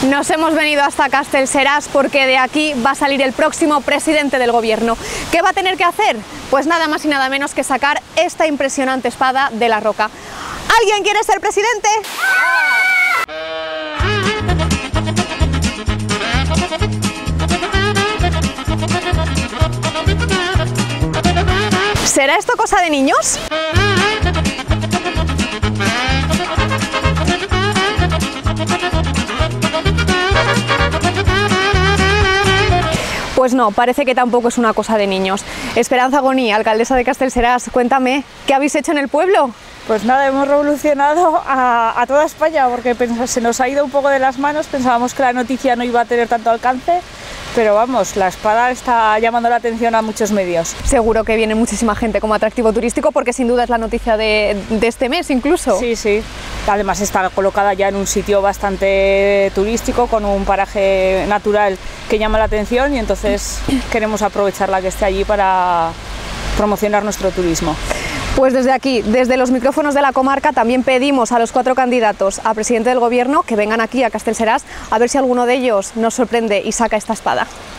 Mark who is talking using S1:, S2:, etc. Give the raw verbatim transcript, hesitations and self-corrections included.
S1: Nos hemos venido hasta Castellseràs porque de aquí va a salir el próximo presidente del gobierno. ¿Qué va a tener que hacer? Pues nada más y nada menos que sacar esta impresionante espada de la roca. ¿Alguien quiere ser presidente? ¿Será esto cosa de niños? Pues no, parece que tampoco es una cosa de niños. Esperanza Goní, alcaldesa de Castellseràs, cuéntame, ¿qué habéis hecho en el pueblo?
S2: Pues nada, hemos revolucionado a, a toda España porque se nos ha ido un poco de las manos, pensábamos que la noticia no iba a tener tanto alcance, pero vamos, la espada está llamando la atención a muchos medios.
S1: Seguro que viene muchísima gente como atractivo turístico porque sin duda es la noticia de, de este mes incluso.
S2: Sí, sí, además está colocada ya en un sitio bastante turístico con un paraje natural que llama la atención y entonces queremos aprovecharla que esté allí para promocionar nuestro turismo.
S1: Pues desde aquí, desde los micrófonos de la comarca, también pedimos a los cuatro candidatos a presidente del gobierno que vengan aquí a Castellseràs a ver si alguno de ellos nos sorprende y saca esta espada.